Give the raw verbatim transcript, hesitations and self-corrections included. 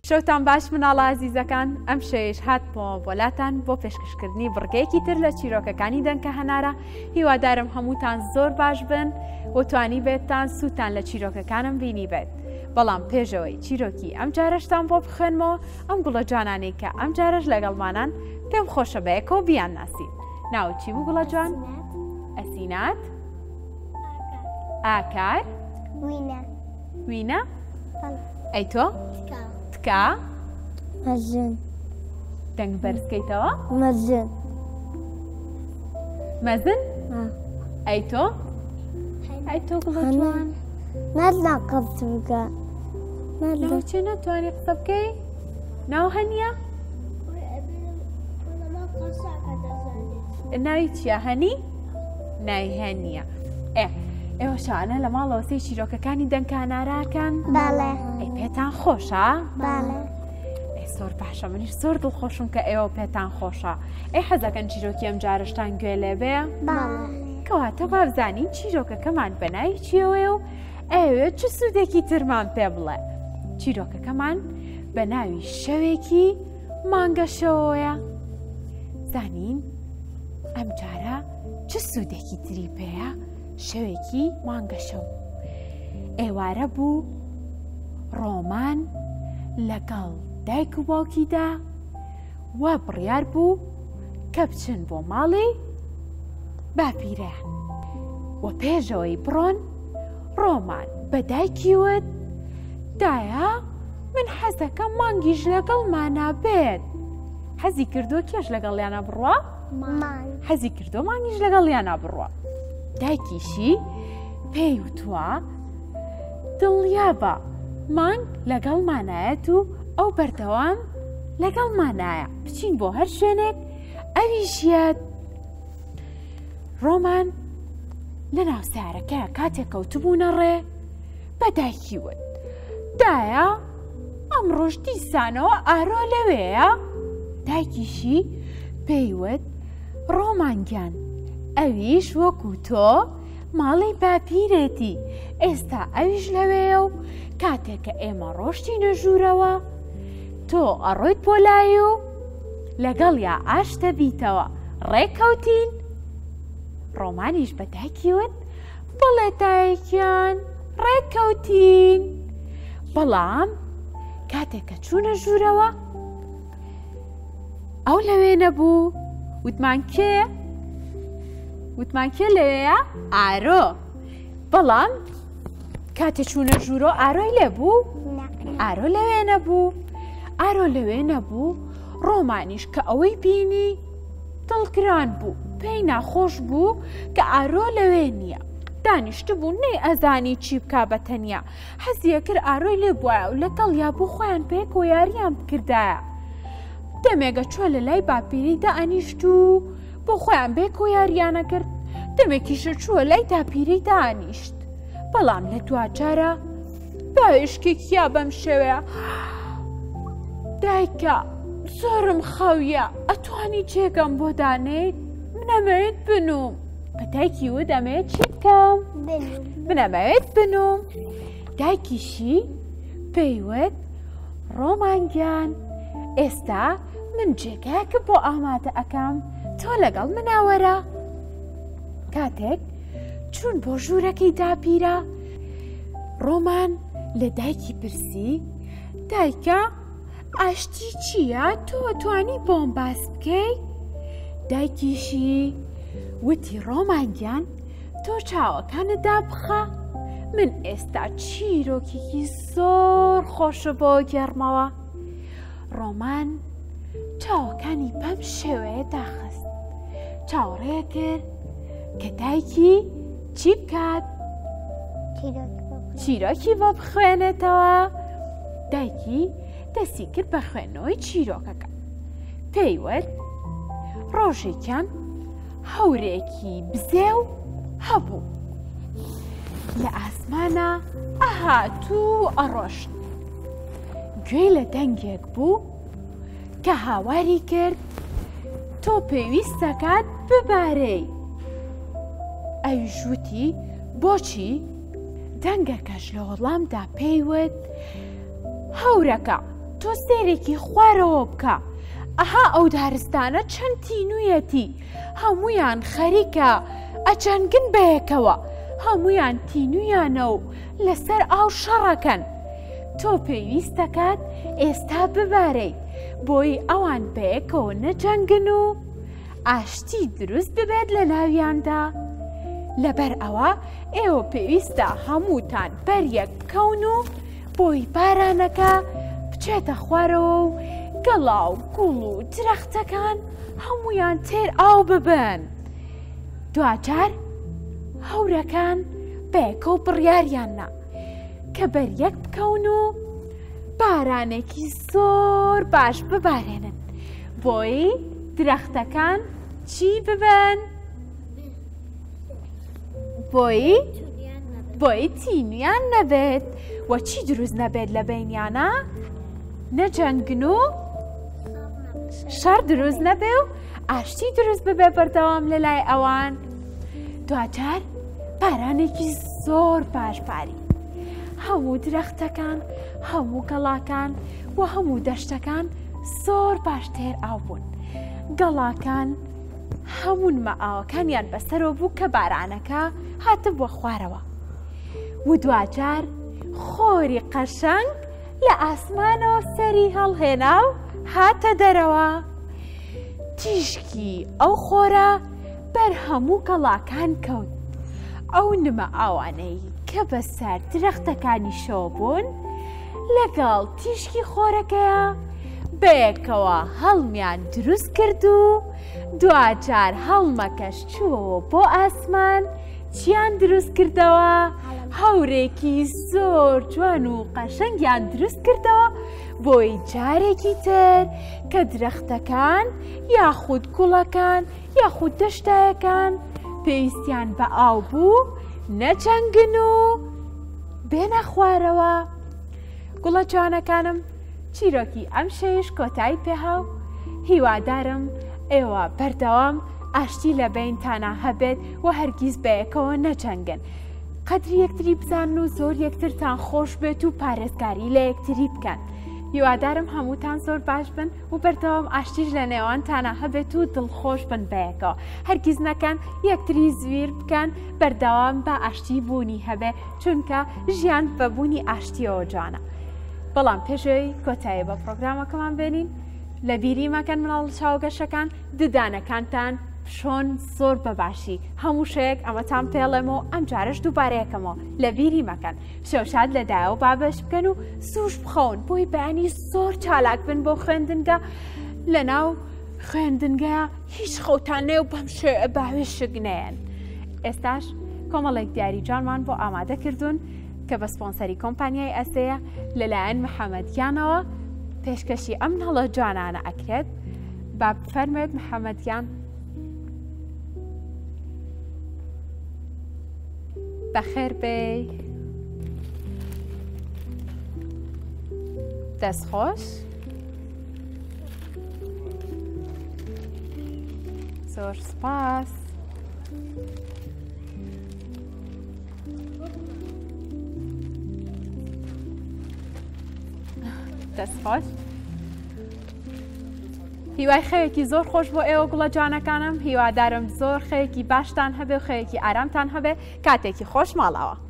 شەوتان باش مناڵە عەزیزەکان، ئەم شەوێش هاتمەوە بۆلاتان بۆ پێشکەشکردنی بڕگەیەکی تر لە چیرۆکەکانی دەنکە هەنارە. هیوادارم هەمووتان زۆر باش بن و توانی بێتتان سووتان لە چیرۆکەکانم بینی بێت. بەڵام پێشەوەی چیرۆکی ئەم جارەشتان بۆ بخوێنمەوە ئەم گوڵە جوانانەی کە ئەم جارەش لەگەڵمانان پێم خۆشە بەیەکەوە بیان ناسین. ناو چی بوو گوڵە جوان؟ ئەسینات، ئاکار، وینە، وینە، ئەی تۆ؟ تکا، مەزن، دەنگ بەرزکەیتەوە؟ مەزن، مەزن، ئەی تۆ؟ ئەی تۆ گوڵە جوان؟ نازانم قسە بکە. لەو چێ نەتوانی قسە بکەی؟ ناو هەنیە؟ ناوی چییە؟ هەنی؟ ناوی هەنیە. ئێ ئێوە شانە لە ماڵەوە سێ چیرۆکەکانی دەنکە هەناراکەن؟ بەڵێ. ئەی پێتان خۆشە؟ بەڵێ. ئەی زۆر باشە، منیش زۆر دڵخۆشم کە ئێوە پێتان خۆشە. ئەی حەزەکەن چیرۆکی ئەم جارشتان گوێ لێ بێ؟ بەڵێ. کەواتە بابزانین چیرۆکەکەمان بەناوی چیەوەیە و ئەوێت چ سوودێکی ترمان پێ بڵێ. چیرۆکەکەمان بە ناوی شەوێکی مانگە شەوەیە. زانین ئەم جارە چ سوودێکی تری پێیە؟ شەوێکی مانگە شەو. ئێوارە بوو ڕۆمان لەگەڵ دایک و باوکیدا وا بڕیار بوو کە بچن بۆ ماڵی باپیرەیان. و پێشەوەی بڕۆن ڕۆمان بە دایکی وت دایە من حەزەکەم مانگیش لەگەڵمانە بێت. حەزی کردو کێش لەگەڵیانە بڕوە؟ مان. حەزی کردو مانگیش لەگەڵیانە بڕوە. دایکیشی پێی وتووە دڵیا بە مانگ لەگەڵمانایەت و ئەو بەردەوام لەگەڵمانایە بچین بۆ هەر شوێنێک ئەویشیەت. ڕۆمان لە ناو سارەکەیە کاتێک کەوتبوونە ڕێ بە دایکی وت دایە ئەمڕۆژ دیسانەوە ئارۆ لەوەیە؟ دایکیشی پێی وت ڕۆمانگیان ئەویش وەکو تۆ ماڵی باپیرێتی، ئێستا ئەویش لەوەیە و کاتێککە ئێمە ڕۆشتینە ژوورەوە تۆ ئەڕۆیت بۆ لای و لەگەڵ یا ئاشتە بیتەوە ڕێکەوتین؟ ڕۆمانیش بە دایکی وت بڵێ دایکیان ڕێکەوتین. بەڵام کاتێککە چوونە ژوورەوە ئەو لەوێ نەبوو. وتمان کێ؟ وتمان کێ لەوەیە؟ ئارۆ. بەڵام کاتێ چوونە ژوورۆ ئارۆی لێبوو؟ ئارۆ لەوێ نەبوو. ئارۆ لەوێ نەبوو. ڕۆمانیش کە ئەوەی بینی دڵگران بوو، پێی ناخۆش بوو کە ئارۆ لەوێ نییە. دانیشت بوو نەی ئەزانی چی بکا بە تەنیا. حەزیە کرد ئارۆی لێ بووە و لە دڵیا بوو خۆیان پێک و یاریان بکردایە. دەمێگە چوە لە لای باپیری دائەنیشت و بۆ خۆیان بێک و یاریانە کرد. دەمێکیشە چووە لای داپیری دائەنیشت. بەڵام لە دوجارە باوێشکێکیا بەم شێوەیە دایکە زۆرم خەویە ئەتوانی جێگەم بۆ دانێت؟ منەمەوێت بنووم. بە دایکی وت ئەمەوێت چی بکەم؟ منەمەوێت بنووم. دایکیشی پێی وت ڕۆمانگیان ئێستا من جێگایەکە بۆ ئامادە ئەەکەم، تۆ لەگەڵ مناوەرە. کاتێک چوون بۆ ژوورەکەی داپیرە ڕۆمان لە دایکی پرسی دایکە ئاشتی چییە؟ تۆ توانی بۆم باس بکەی؟ دایکیشی وتی ڕۆمانگیان تۆ چاوەکانت دابخە، من ئێستا چیرۆکێکی زۆر خۆشە بۆ گێڕمەوە. ڕۆمان چاوەکانی بەم شێوەیە داخست، چاوەڕێ کرد کە دایکی چی بکات؟ چیرۆکی بۆ بخوێنێتەوە. دایکی دەستی کرد بە خوێندنەوەی چیرۆکەکە. پێی وت ڕۆژێکیان هەورێکی بزێو هەبوو لە ئاسمانە ئەهاتوو ئەڕۆشت. گوێی لە دەنگێک بوو کە هاواری کرد تۆ پێویستەکات ببارەی. ئەویش وتی بۆچی؟ دەنگەکەش لە وەڵامدا پێی وت هەورەکە تۆ تۆ سێرێکی خوارەوە بکە. ئەها ئەو دارستانە چەند تینوویەتی، هەمویان خەریکە ئەجەنگن بەیەکەوە، هەمویان تینویانە و لەسەر ئاو شەڕەکەن. تۆ پێویستەکات ئێستا ببارەیت بۆی ئەوان بەیەکەوە نەجەنگن و ئاشتی دروست ببێت لە ناویاندا. لەبەر ئەوە ئێوە پێویستە هەمووتان بەریەک بکەون و بۆی بارانەکە بچێتە خوارەوە و گەڵا و گوڵ و درەختەکان هەمویان تێر ئاو ببن. دوجار هەورەکان بەیەکە و بڕیاریاننا کە بەریەک بکەون و بارانێکی زۆر باش ببارێنن بۆی درەختەکان چی ببن؟ بۆی بۆی تینیان نەبێت و چی دروست نەبێت لە بینیانە؟ نەجەنگن و شەڕ دروست نەبێ و ئاشتی دروست ببێ بەردەوام لە لای ئەوان. دوجار بارانێکی زۆر باش باری، هەموو درەختەکان، هەموو گەڵاکان و هەموو دەشتەکان زۆر باش تێر ئاو بوون. گەڵاکان هەموون مەئاوەکانیان بەسەرەوە بوو کە بارانەکە هاتە بۆ خوارەوە و دوجار خۆری قەشەنگ لە ئاسمانەوە سەری هەڵهێنا و هاتە دەرەوە. تیشکی ئەو خۆرە بەر هەموو گەڵاکان کەوت. ئەو نمە ئاوانەی کە بەسەر درەختەکانی شەو بوون لەگەڵ تیشکی خۆرەکەیە بەیەکەوە هەڵمیان دروست کرد و دوجار هەڵمەکەش چووەوە بۆ ئاسمان چیان دروست کردەوە؟ هەورێکی زۆر جوان و قەشەنگیان دروست کردەوە بۆی جارێکی تر کە درەختەکان یاخود گوڵەکان یاخود دەشتایەکان پێویستیان بە ئاو بوو نەجەنگن و بێنە خوارەوە. گوڵە جوانەکانم، چیرۆکی ئەم شەیش کۆتایی پێهاو. هیوادارم ئێوە بەردەوام ئاشتی لە بینتانە هەبێت و هەرگیز بەیەکەوە نەجەنگن. قەدری یەکتری بزانن و زۆر یەکترتان خۆش بێت و پارێزگاری لە یەکتری بکەن. هیوادارم هەمووتان زۆر باش بن و بەردەوام ئاشتیش لە نێوانتانە هەبێت و دڵخۆش بن بەیەکەوە. هەرگیز نەکەن یەکتری زویر بکەن، بەردەوام بە ئاشتی بوونی هەبێ چونکە ژیان بەبوونی ئاشتیەوە جوانە. بەڵام پێشەوەی کۆتایی بە پرۆگرامەکەمان بێنین لە بیری مەکەن مناڵ چاوگەشەکان ددانەکانتان شۆن زۆر بەباشی. هەموو شەیەک ئەمەتان پێڵێمەوە ئەم جارش دووبارەیەکەمەوە لە بیری مەکەن. شەوشاد لەدایەوە بابەش بکەن و سوش بخەون بۆی بەیانی زۆر چالاک بن بۆ خوێندنگە. لە ناو خوێندنگەیە هیچ خەوتانێ و بەم شێ باوێ شگنێن. ئێستاش کۆمەڵێک دیاری جانمان بۆ ئامادە کردوون کە بە سپۆنسەری کۆمپانیای ئەسەیە لەلایەن محەممەدیانەوە پێشکەشی ئەم هەڵە جوانانە ئەکرێت. با بفەرمێت محەممەدیان بەخێر بێ، دەستخۆش، زۆر سپاس. دەستخۆش. هیوای خەوێکی زۆر خۆش بۆ ئێوە گوڵە جوانەکانم. هیوادارم زۆر خەوێکی باشتان هەبێ و خەوێکی ئارامتان هەبێ. کاتێکی خۆش ماڵەوە.